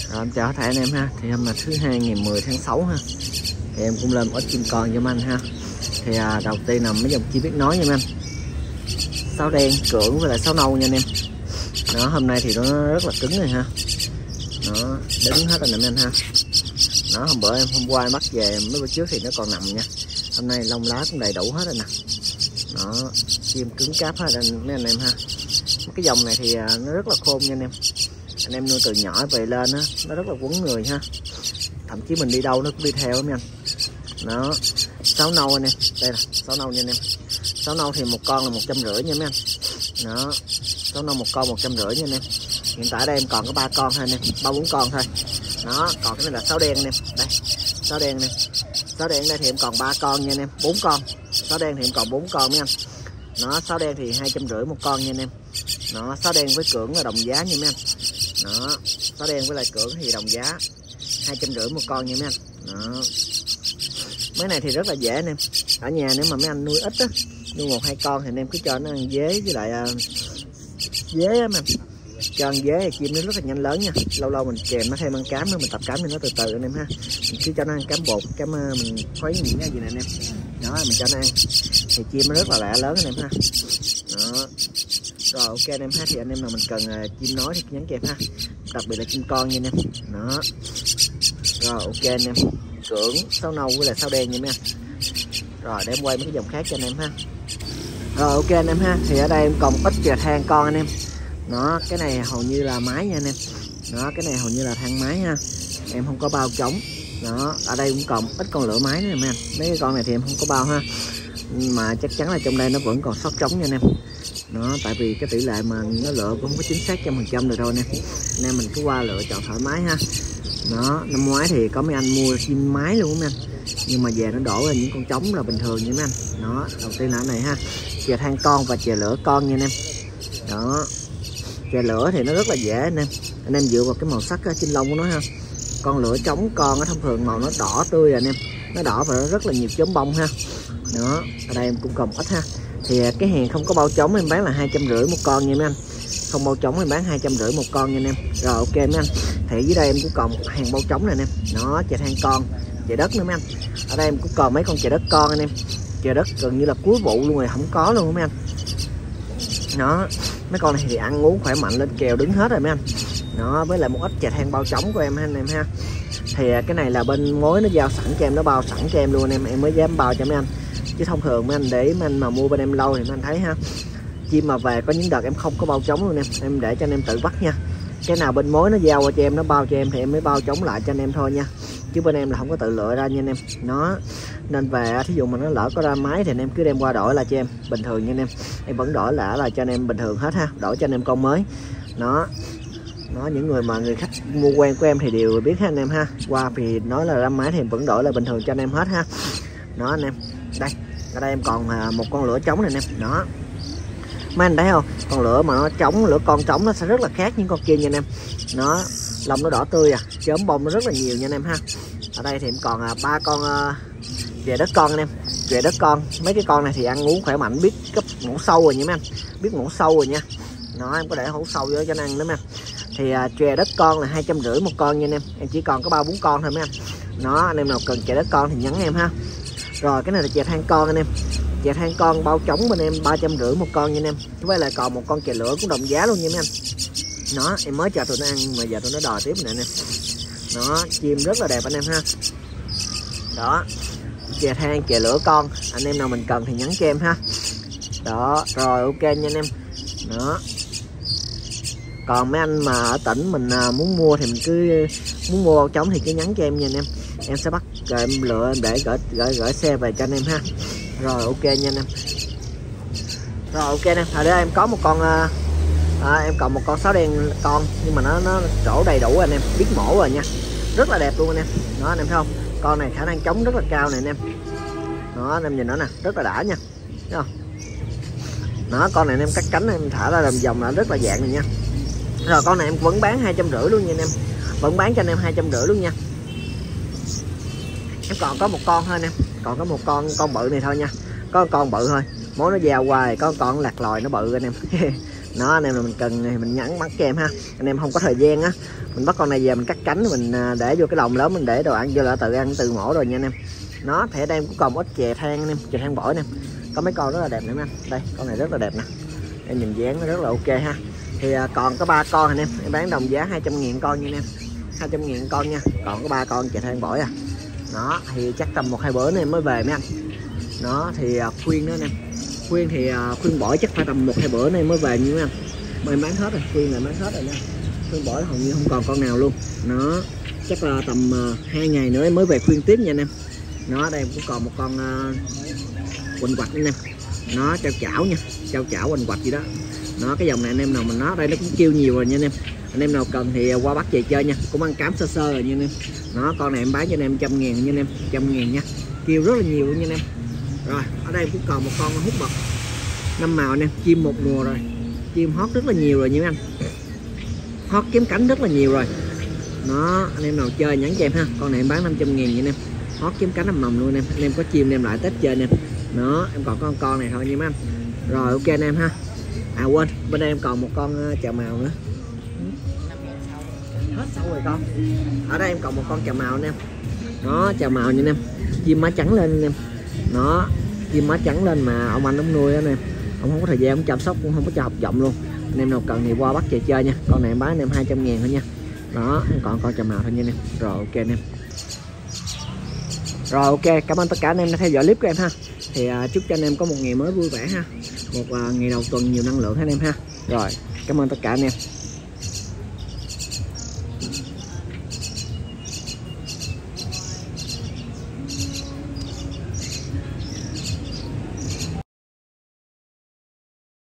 Em chào tất cả anh em ha. Thì hôm là thứ hai ngày 10 tháng 6 ha. Thì em cũng lên ít chim con cho anh ha. Thì đầu tiên là mấy dòng chim biết nói nha anh. Sáo đen, cưỡng với lại sáo nâu nha anh em. Đó, hôm nay thì nó rất là cứng rồi ha. Nó đứng hết rồi nè anh ha. Đó, hôm qua em bắt về, mấy bữa trước thì nó còn nằm nha. Hôm nay lông lá cũng đầy đủ hết rồi nè. Đó, chim cứng cáp hết rồi mấy anh em ha. Cái dòng này thì nó rất là khôn nha anh em. Anh em nuôi từ nhỏ về lên á, nó rất là quấn người ha. Thậm chí mình đi đâu nó cũng đi theo nha anh. Đó, sáo nâu anh em, đây là sáo nâu nha anh em. Sáo nâu thì một con là 150 nha mấy anh. Đó, sáo nâu một con 150 nha anh em. Hiện tại đây em còn có 3 con thôi anh em, 3-4 con thôi. Đó, còn cái này là sáo đen anh em. Đây, sáo đen này. Sáo đen đây thì em còn 3 con nha anh em, 4 con. Sáo đen thì em còn 4 con mấy anh. Đó, sáo đen thì 250 một con nha anh em. Đó, sáo đen với cưỡng là đồng giá nha mấy anh. Đó, sáo đen với lại cưỡng thì đồng giá 250 một con nha mấy anh. Đó, mấy này thì rất là dễ anh em. Ở nhà nếu mà mấy anh nuôi ít á, nuôi 1-2 con thì anh em cứ cho nó ăn dế với lại dế á, cho ăn dế thì chim nó rất là nhanh lớn nha. Lâu lâu mình kèm nó thêm ăn cám nữa, mình tập cám cho nó từ từ anh em ha. Mình cứ cho nó ăn cám bột, cám mình khuấy những cái gì này anh em. Đó, mình cho nó ăn thì chim nó rất là lẹ lớn anh em ha. Đó, rồi ok anh em ha. Thì anh em nào mình cần chim nói thì nhắn kèm ha, đặc biệt là chim con nha anh em. Đó, rồi ok anh em. Cưỡng, sáo nâu với lại sáo đen nha mấy anh. Rồi để em quay mấy cái dòng khác cho anh em ha. Rồi ok anh em ha. Thì ở đây em còn ít chè than con anh em. Đó, cái này hầu như là máy nha anh em. Đó, cái này hầu như là than máy ha. Em không có bao trống. Đó, ở đây cũng còn ít con lửa máy nữa mấy anh. Mấy cái con này thì em không có bao ha. Mà chắc chắn là trong đây nó vẫn còn sót trống nha anh em. Đó, tại vì cái tỷ lệ mà nó lựa cũng không có chính xác 100% được đâu anh em. Nên mình cứ qua lựa chọn thoải mái ha. Đó, năm ngoái thì có mấy anh mua chim máy luôn mấy anh. Nhưng mà về nó đổ ra những con trống là bình thường nha mấy anh. Đó, đầu tiên là cái này ha. Chè than con và chè lửa con nha anh em. Đó, chè lửa thì nó rất là dễ anh em. Anh em dựa vào cái màu sắc trên lông của nó ha. Con lửa trống con nó thông thường màu nó đỏ tươi rồi anh em. Nó đỏ và nó rất là nhiều chớm bông ha. Đó, ở đây em cũng còn ít ha. Thì cái hàng không có bao trống em bán là 250 một con nha mấy anh. Không bao trống em bán 250 một con nha anh em. Rồi ok mấy anh. Thì dưới đây em cũng còn một hàng bao trống này anh em. Đó, chè than con, chè đất nữa mấy anh. Ở đây em cũng còn mấy con chè đất con anh em. Chè đất gần như là cuối vụ luôn rồi, không có luôn mấy anh. Đó, mấy con này thì ăn uống khỏe mạnh lên kèo đứng hết rồi mấy anh. Đó, với lại một ít chè than bao trống của em ha anh em ha. Thì cái này là bên mối nó giao sẵn cho em, nó bao sẵn cho em luôn em mới dám bao cho mấy anh. Chứ thông thường mấy anh để mấy anh mà mua bên em lâu thì mấy anh thấy ha, chim mà về có những đợt em không có bao trống luôn em để cho anh em tự bắt nha. Cái nào bên mối nó giao qua cho em, nó bao cho em thì em mới bao trống lại cho anh em thôi nha. Chứ bên em là không có tự lựa ra nha anh em. Nó nên về thí dụ mà nó lỡ có ra máy thì anh em cứ đem qua đổi lại cho em bình thường nha anh em. Em vẫn đổi lại cho anh em bình thường hết ha, đổi cho anh em con mới. Nó những người mà người khách mua quen của em thì đều biết hết anh em ha. Qua thì nói là ra máy thì em vẫn đổi là bình thường cho anh em hết ha. Đó anh em. Đây, ở đây em còn một con lửa trống này anh em. Đó, mấy anh thấy không, con lửa mà nó trống, lửa con trống nó sẽ rất là khác những con kia nha anh em. Nó lông nó đỏ tươi chớm bông nó rất là nhiều nha anh em ha. Ở đây thì em còn 3 con chè đất con anh em. Chè đất con, mấy cái con này thì ăn uống khỏe mạnh, biết cấp ngủ sâu rồi nha mấy anh, biết ngủ sâu rồi nha. Nó em có để hũ sâu vô cho anh ăn nữa mấy anh. Thì chè đất con là 250 một con nha anh em chỉ còn có 3-4 con thôi mấy anh. Nó, anh em nào cần chè đất con thì nhắn em ha. Rồi cái này là chè than con anh em. Chè than con bao trống bên em 350 một con nha anh em. Với lại còn một con chè lửa cũng đồng giá luôn nha mấy anh. Nó, em mới cho tụi nó ăn mà giờ tụi nó đòi tiếp nè anh em. Nó, chim rất là đẹp anh em ha. Đó, chè than, chè lửa con, anh em nào mình cần thì nhắn cho em ha. Đó, rồi ok nha anh em. Đó, còn mấy anh mà ở tỉnh mình muốn mua thì mình cứ muốn mua bao trống thì cứ nhắn cho em nha anh em sẽ bắt rồi em lựa em để gửi xe về cho anh em ha. Rồi ok nha anh em. Rồi ok anh em. Ở đây em có một con em còn một con sáo đen con, nhưng mà nó trổ đầy đủ anh em, biết mổ rồi nha, rất là đẹp luôn anh em. Đó anh em thấy không, con này khả năng chống rất là cao này anh em. Đó anh em nhìn nó nè, rất là đã nha, thấy không. Đó, con này anh em cắt cánh em thả ra làm vòng là rất là dạng này nha. Rồi con này em vẫn bán 250 luôn nha anh em, vẫn bán cho anh em 250 luôn nha. Em còn có một con thôi anh em, còn có một con bự này thôi nha, có con bự thôi, mối nó giàu hoài, có con lạc lòi nó bự anh em. Nó anh em là mình cần thì mình nhắn bắt cho em ha. Anh em không có thời gian á, mình bắt con này về mình cắt cánh, mình để vô cái lồng lớn, mình để đồ ăn vô là tự ăn tự mổ rồi nha anh em. Nó thì ở đây cũng còn một ít chè than anh em, chè than bổi nè, có mấy con rất là đẹp nữa anh. Đây con này rất là đẹp nè, em nhìn dáng nó rất là ok ha. Thì còn có 3 con anh em bán đồng giá 200.000 con nha anh em, 200.000 con nha, còn có 3 con chè than bổi à. Nó thì chắc tầm 1-2 bữa nữa em mới về mấy anh. Nó thì khuyên nữa nè, khuyên thì khuyên bổi chắc phải tầm 1-2 bữa nữa em mới về như mấy anh. Mà em bán hết rồi, khuyên là bán hết rồi nha, khuyên bổi hầu như không còn con nào luôn. Nó chắc là tầm 2 ngày nữa em mới về khuyên tiếp nha anh em. Nó đây cũng còn một con quỳnh quạch anh em, nó trao chảo nha, trao chảo quỳnh quạch gì đó. Nó cái dòng này anh em nào mình nó đây nó cũng kêu nhiều rồi nha anh em. Anh em nào cần thì qua bắt về chơi nha, cũng ăn cám sơ sơ rồi nha anh em. Nó con này em bán cho anh em 100.000 nha anh em, 100.000 nha, kêu rất là nhiều luôn nha anh em. Rồi ở đây cũng còn một con hút bật 5 màu anh em, chim một mùa rồi, chim hót rất là nhiều rồi nha anh, hót kiếm cánh rất là nhiều rồi. Nó anh em nào chơi nhắn cho em ha, con này em bán 500.000 nha anh em, hót kiếm cánh nằm mầm luôn anh em có chim đem lại Tết chơi anh em. Nó em còn con này thôi nha mấy anh. Rồi ok anh em ha. À quên, bên đây em còn một con chào màu nữa. Hết sâu rồi con. Ở đây em còn một con chào màu anh em. Nó chào màu nha anh em, chim má trắng lên anh em. Nó chim má trắng lên mà ông anh ông nuôi anh em, ông không có thời gian ông chăm sóc, cũng không có cho học vọng luôn. Anh em nào cần thì qua bắt về chơi nha, con này em bán anh em 200.000 thôi nha. Đó em còn con chào màu thôi nha anh em. Rồi ok anh em. Rồi ok, cảm ơn tất cả anh em đã theo dõi clip của em ha. Thì chúc cho anh em có một ngày mới vui vẻ ha, một ngày đầu tuần nhiều năng lượng ha anh em ha. Rồi cảm ơn tất cả anh em.